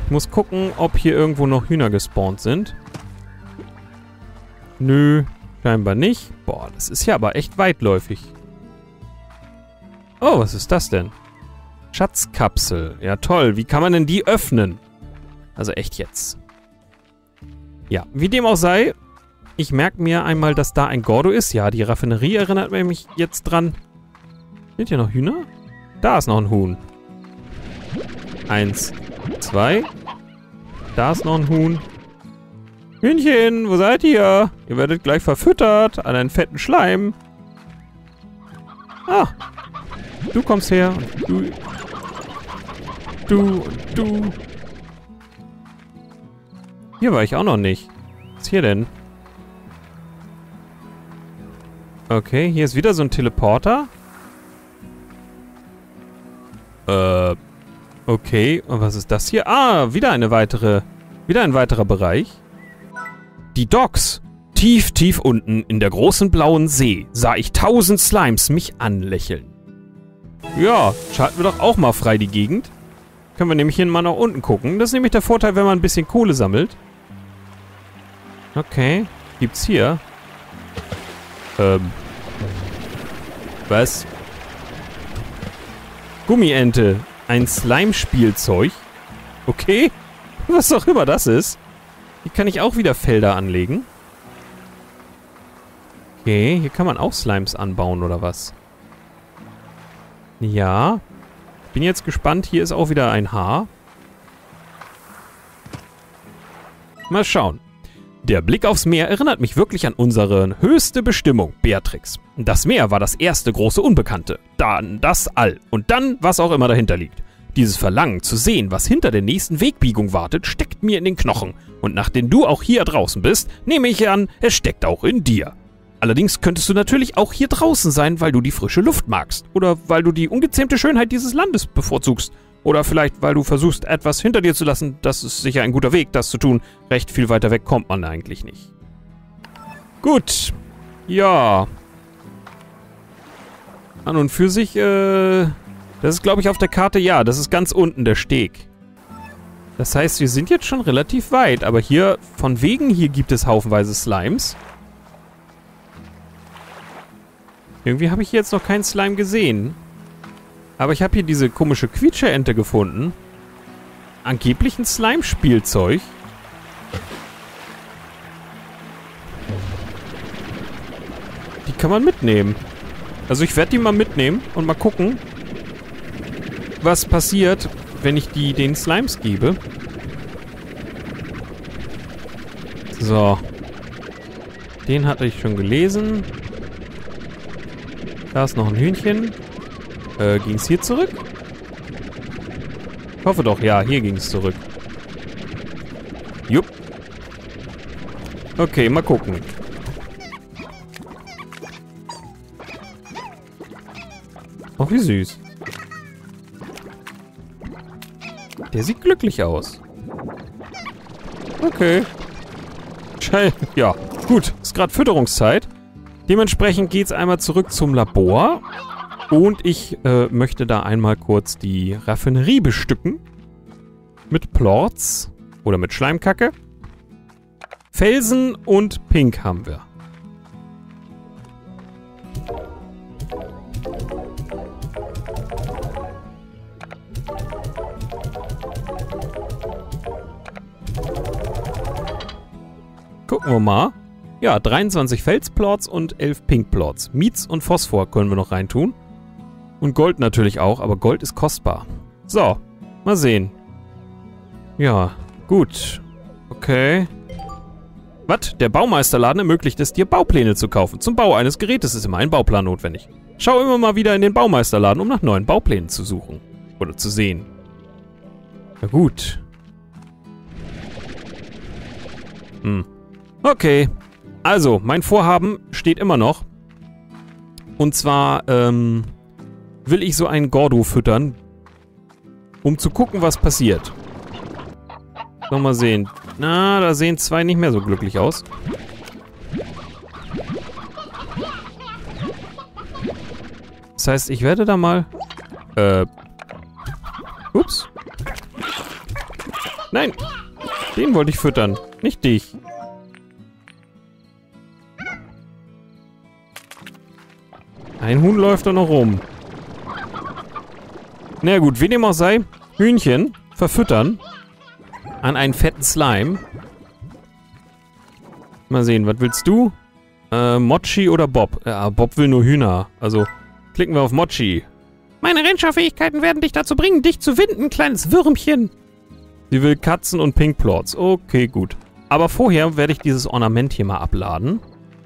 Ich muss gucken, ob hier irgendwo noch Hühner gespawnt sind. Nö, scheinbar nicht. Boah, das ist ja aber echt weitläufig. Oh, was ist das denn? Schatzkapsel. Ja, toll. Wie kann man denn die öffnen? Also echt jetzt. Ja, wie dem auch sei, ich merke mir einmal, dass da ein Gordo ist. Ja, die Raffinerie erinnert mich jetzt dran. Sind hier noch Hühner? Da ist noch ein Huhn. 1, 2. Da ist noch ein Huhn. Hühnchen, wo seid ihr? Ihr werdet gleich verfüttert an einen fetten Schleim. Ah. Du kommst her und du. Du und du. Hier war ich auch noch nicht. Was ist hier denn? Okay, hier ist wieder so ein Teleporter. Okay, und was ist das hier? Ah, wieder ein weiterer Bereich. Die Docks. Tief, tief unten in der großen blauen See sah ich 1000 Slimes mich anlächeln. Ja, schalten wir doch auch mal frei die Gegend. Können wir nämlich hier mal nach unten gucken. Das ist nämlich der Vorteil, wenn man ein bisschen Kohle sammelt. Okay, gibt's hier? Was? Gummiente. Ein Slime-Spielzeug. Okay. Was auch immer das ist. Hier kann ich auch wieder Felder anlegen. Okay, hier kann man auch Slimes anbauen, oder was? Ja. Bin jetzt gespannt. Hier ist auch wieder ein Haar. Mal schauen. Der Blick aufs Meer erinnert mich wirklich an unsere höchste Bestimmung, Beatrix. Das Meer war das erste große Unbekannte. Dann das All. Und dann, was auch immer dahinter liegt. Dieses Verlangen zu sehen, was hinter der nächsten Wegbiegung wartet, steckt mir in den Knochen. Und nachdem du auch hier draußen bist, nehme ich an, es steckt auch in dir. Allerdings könntest du natürlich auch hier draußen sein, weil du die frische Luft magst. Oder weil du die ungezähmte Schönheit dieses Landes bevorzugst. Oder vielleicht, weil du versuchst, etwas hinter dir zu lassen. Das ist sicher ein guter Weg, das zu tun. Recht viel weiter weg kommt man eigentlich nicht. Gut. Ja. An und für sich, das ist, glaube ich, auf der Karte, ja, das ist ganz unten der Steg. Das heißt, wir sind jetzt schon relativ weit. Aber hier, von wegen, hier gibt es haufenweise Slimes. Irgendwie habe ich hier jetzt noch keinen Slime gesehen. Aber ich habe hier diese komische Quietscherente gefunden. Angeblich ein Slime-Spielzeug. Die kann man mitnehmen. Also ich werde die mal mitnehmen und mal gucken, was passiert, wenn ich die den Slimes gebe. So. Den hatte ich schon gelesen. Da ist noch ein Hühnchen. Ging es hier zurück? Ich hoffe doch, ja, hier ging es zurück. Jupp. Okay, mal gucken. Oh, wie süß. Der sieht glücklich aus. Okay. Ja, gut. Ist gerade Fütterungszeit. Dementsprechend geht es einmal zurück zum Labor. Und ich möchte da einmal kurz die Raffinerie bestücken. Mit Plorts. Oder mit Schleimkacke. Felsen und Pink haben wir. Gucken wir mal. Ja, 23 Felsplorts und 11 Pinkplorts. Miez und Phosphor können wir noch reintun. Und Gold natürlich auch, aber Gold ist kostbar. So, mal sehen. Ja, gut. Okay. Was? Der Baumeisterladen ermöglicht es dir, Baupläne zu kaufen. Zum Bau eines Gerätes ist immer ein Bauplan notwendig. Schau immer mal wieder in den Baumeisterladen, um nach neuen Bauplänen zu suchen. Oder zu sehen. Na gut. Okay. Also, mein Vorhaben steht immer noch. Und zwar, will ich so einen Gordo füttern, um zu gucken, was passiert. So, mal sehen. Na, da sehen zwei nicht mehr so glücklich aus. Das heißt, ich werde da mal... Ups. Nein! Den wollte ich füttern, nicht dich. Ein Huhn läuft da noch rum. Na gut, wie dem auch sei, Hühnchen verfüttern an einen fetten Slime. Mal sehen, was willst du? Mochi oder Bob? Ja, Bob will nur Hühner. Also klicken wir auf Mochi. Meine Rennschafähigkeiten werden dich dazu bringen, dich zu winden, kleines Würmchen. Sie will Katzen und Pinkplots. Okay, gut. Aber vorher werde ich dieses Ornament hier mal abladen.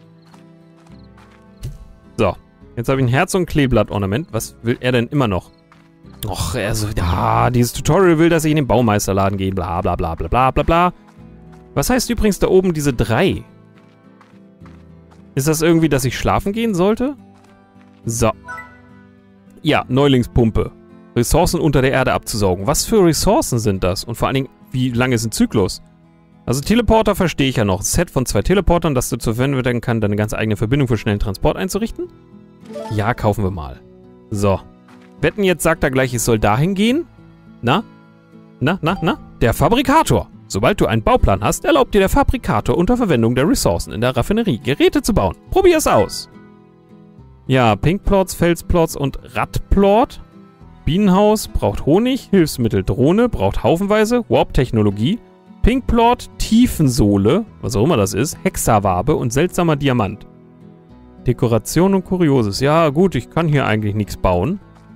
So. Jetzt habe ich ein Herz- und Kleeblatt-Ornament. Was will er denn immer noch? Och, also, ja, dieses Tutorial will, dass ich in den Baumeisterladen gehe. Bla, bla, bla, bla, bla, bla, bla. Was heißt übrigens da oben diese 3? Ist das irgendwie, dass ich schlafen gehen sollte? So. Ja, Neulingspumpe. Ressourcen unter der Erde abzusaugen. Was für Ressourcen sind das? Und vor allen Dingen, wie lange ist ein Zyklus? Also Teleporter verstehe ich ja noch. Set von 2 Teleportern, das dazu verwendet werden kann, deine ganz eigene Verbindung für schnellen Transport einzurichten. Ja, kaufen wir mal. So. Wetten, jetzt sagt er gleich, ich soll dahin gehen? Na? Na? Der Fabrikator. Sobald du einen Bauplan hast, erlaubt dir der Fabrikator unter Verwendung der Ressourcen in der Raffinerie Geräte zu bauen. Probier es aus. Ja, Pinkplots, Felsplots und Radplot. Bienenhaus braucht Honig, Hilfsmittel Drohne, braucht haufenweise, Warp-Technologie, Pinkplot, Tiefensohle, was auch immer das ist, Hexawabe und seltsamer Diamant. Dekoration und Kurioses. Ja, gut, ich kann hier eigentlich nichts bauen.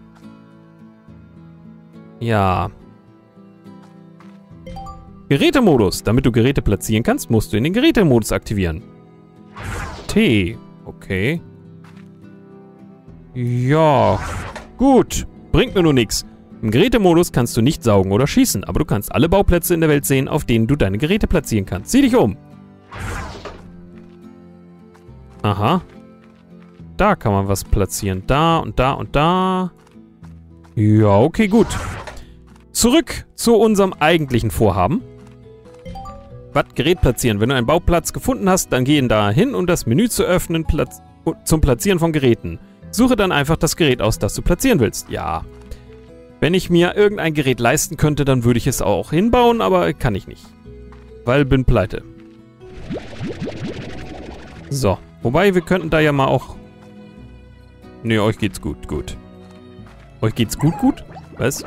Ja. Gerätemodus. Damit du Geräte platzieren kannst, musst du in den Gerätemodus aktivieren. T. Okay. Ja. Gut. Bringt mir nur nichts. Im Gerätemodus kannst du nicht saugen oder schießen, aber du kannst alle Bauplätze in der Welt sehen, auf denen du deine Geräte platzieren kannst. Sieh dich um. Aha. Da kann man was platzieren. Da und da und da. Ja, okay, gut. Zurück zu unserem eigentlichen Vorhaben. Was? Gerät platzieren. Wenn du einen Bauplatz gefunden hast, dann geh da hin, um das Menü zu öffnen zum Platzieren von Geräten. Suche dann einfach das Gerät aus, das du platzieren willst. Ja. Wenn ich mir irgendein Gerät leisten könnte, dann würde ich es auch hinbauen, aber kann ich nicht. Weil bin pleite. So. Wobei, wir könnten da ja mal auch... Ne, euch geht's gut, gut. Euch geht's gut, gut? Was?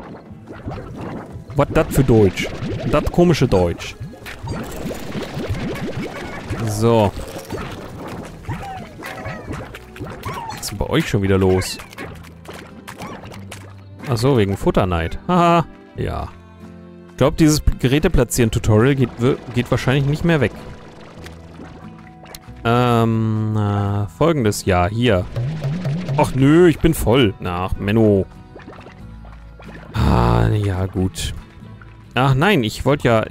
Was das für Deutsch? Das komische Deutsch. So. Was ist denn bei euch schon wieder los? Achso, wegen Futterneid. Haha. Ja. Ich glaube, dieses Geräte-Platzieren-Tutorial geht wahrscheinlich nicht mehr weg. Folgendes. Ja, hier. Ach nö, ich bin voll. Ach, Menno. Ah, ja, gut. Ach nein, ich wollte ja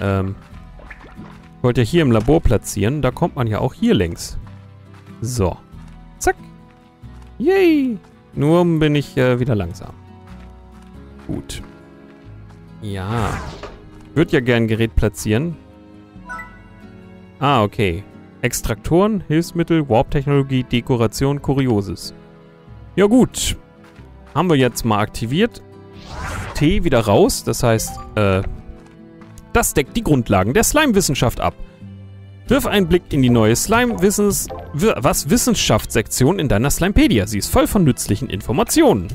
hier im Labor platzieren. Da kommt man ja auch hier längs. So. Zack. Yay. Nur bin ich wieder langsam. Gut. Ja. Ich würde ja gern ein Gerät platzieren. Ah, okay. Extraktoren, Hilfsmittel, Warp-Technologie, Dekoration, Kurioses. Ja gut. Haben wir jetzt mal aktiviert. T wieder raus. Das heißt, das deckt die Grundlagen der Slime-Wissenschaft ab. Wirf einen Blick in die neue Wissenschaftssektion in deiner Slimepedia. Sie ist voll von nützlichen Informationen.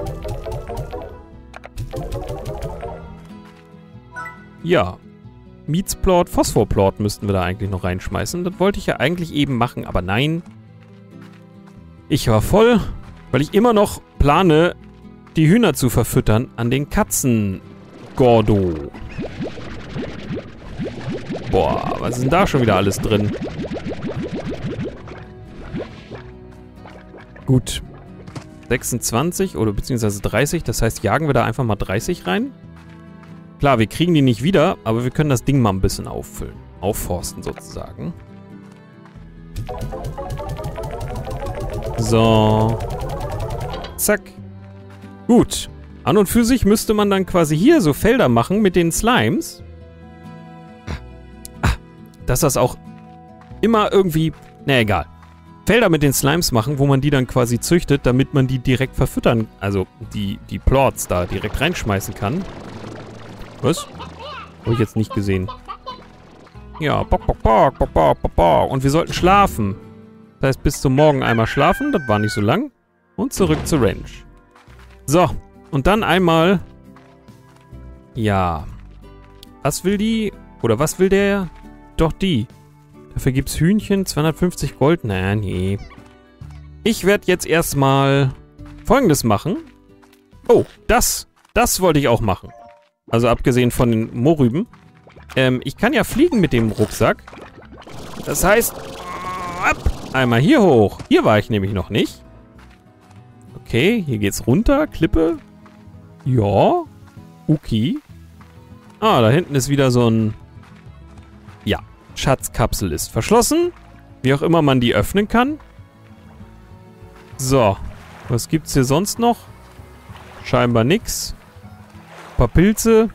Ja. Mietsplot, Phosphorplot müssten wir da eigentlich noch reinschmeißen. Das wollte ich ja eigentlich eben machen, aber nein. Ich war voll, weil ich immer noch plane, die Hühner zu verfüttern an den Katzen-Gordo. Boah, was ist denn da schon wieder alles drin? Gut. 26 oder beziehungsweise 30, das heißt, jagen wir da einfach mal 30 rein. Klar, wir kriegen die nicht wieder, aber wir können das Ding mal ein bisschen auffüllen. Aufforsten sozusagen. So. Zack. Gut. An und für sich müsste man dann quasi hier so Felder machen mit den Slimes. Dass das auch immer irgendwie... Na egal. Felder mit den Slimes machen, wo man die dann quasi züchtet, damit man die direkt verfüttern, also die Plots da direkt reinschmeißen kann. Was? Habe ich jetzt nicht gesehen. Ja, bock, bock, bock, bock, bock, bock, bock. Und wir sollten schlafen. Das heißt, bis zum Morgen einmal schlafen. Das war nicht so lang. Und zurück zur Ranch. So. Und dann einmal... Ja. Was will die? Oder was will der? Doch die. Dafür gibt's Hühnchen. 250 Gold. Naja, nee. Ich werde jetzt erstmal Folgendes machen. Oh, das wollte ich auch machen. Also abgesehen von den Mohrrüben. Ich kann ja fliegen mit dem Rucksack. Das heißt, einmal hier hoch. Hier war ich nämlich noch nicht. Okay, hier geht's runter. Klippe. Ja. Okay. Ah, da hinten ist wieder so ein... Ja, Schatzkapsel ist verschlossen. Wie auch immer man die öffnen kann. So. Was gibt's hier sonst noch? Scheinbar nix. Ein paar Pilze.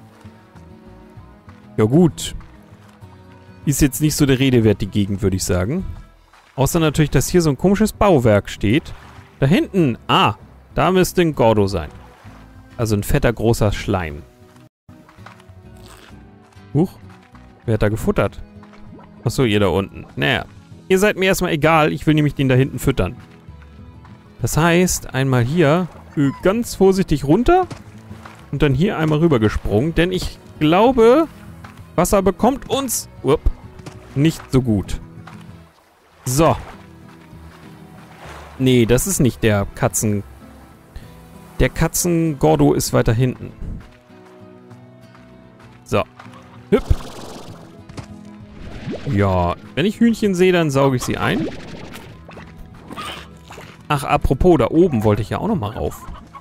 Ja gut. Ist jetzt nicht so der Rede wert, die Gegend, würde ich sagen. Außer natürlich, dass hier so ein komisches Bauwerk steht. Da hinten. Ah, da müsste ein Gordo sein. Also ein fetter, großer Schleim. Huch. Wer hat da gefuttert? Achso, ihr da unten. Naja. Ihr seid mir erstmal egal. Ich will nämlich den da hinten füttern. Das heißt, einmal hier ganz vorsichtig runter. Und dann hier einmal rüber gesprungen. Denn ich glaube... Wasser bekommt uns nicht so gut. So. Nee, das ist nicht der Katzen... Der Katzen-Gordo ist weiter hinten. So. Hüpp. Ja, wenn ich Hühnchen sehe, dann sauge ich sie ein. Ach, apropos, da oben wollte ich ja auch noch mal rauf.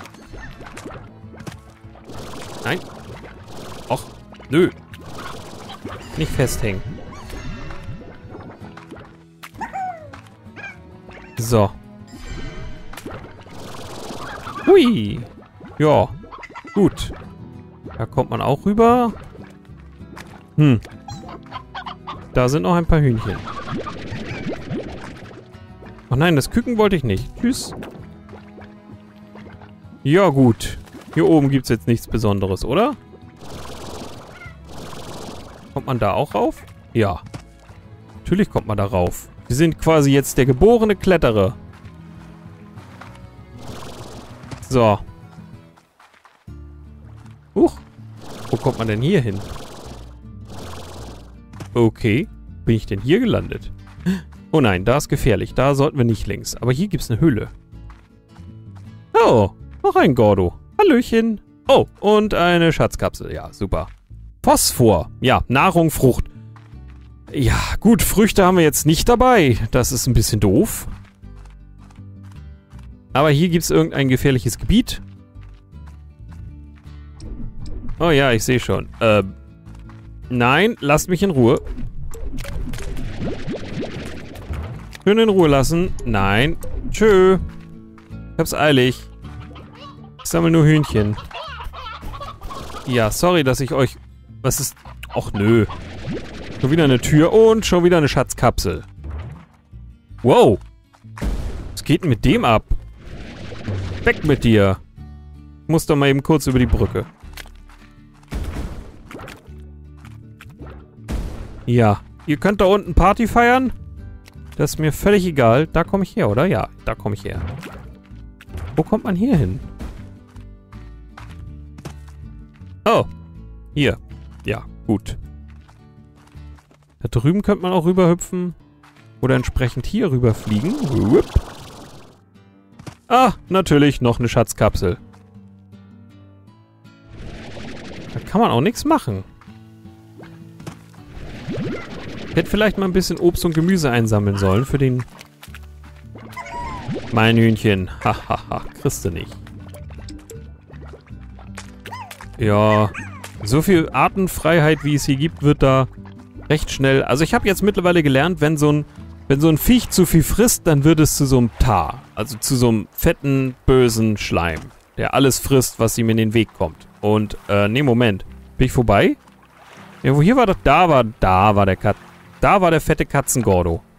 Nein. Och, nö. Nicht festhängen. So. Hui. Ja. Gut. Da kommt man auch rüber. Da sind noch ein paar Hühnchen. Oh nein, das Küken wollte ich nicht. Tschüss. Ja gut. Hier oben gibt es jetzt nichts Besonderes, oder? Kommt man da auch rauf? Ja. Natürlich kommt man da rauf. Wir sind quasi jetzt der geborene Kletterer. So. Huch. Wo kommt man denn hier hin? Okay. Bin ich denn hier gelandet? Oh nein, da ist gefährlich. Da sollten wir nicht längs. Aber hier gibt es eine Höhle. Oh, noch ein Gordo. Hallöchen. Oh, und eine Schatzkapsel. Ja, super. Phosphor. Ja, Nahrung, Frucht. Ja, gut, Früchte haben wir jetzt nicht dabei. Das ist ein bisschen doof. Aber hier gibt es irgendein gefährliches Gebiet. Oh ja, ich sehe schon. Nein, lasst mich in Ruhe. Schön in Ruhe lassen. Nein. Tschö. Ich hab's eilig. Ich sammle nur Hühnchen. Ja, sorry, dass ich euch... Was ist... Och, nö. Schon wieder eine Tür und schon wieder eine Schatzkapsel. Wow. Was geht denn mit dem ab? Weg mit dir. Ich muss doch mal eben kurz über die Brücke. Ja. Ihr könnt da unten Party feiern. Das ist mir völlig egal. Da komme ich her, oder? Ja, da komme ich her. Wo kommt man hier hin? Oh. Hier. Ja, gut. Da drüben könnte man auch rüberhüpfen. Oder entsprechend hier rüberfliegen. Whoop. Ah, natürlich noch eine Schatzkapsel. Da kann man auch nichts machen. Ich hätte vielleicht mal ein bisschen Obst und Gemüse einsammeln sollen für den... Mein Hühnchen. Hahaha, kriegst du nicht. Ja, so viel Artenfreiheit, wie es hier gibt, wird da recht schnell... Also ich habe jetzt mittlerweile gelernt, wenn so ein Viech zu viel frisst, dann wird es zu so einem Tar. Also zu so einem fetten, bösen Schleim, der alles frisst, was ihm in den Weg kommt. Und, nee, Moment. Bin ich vorbei? Ja, wo hier war das? Da war der fette Katzengordo.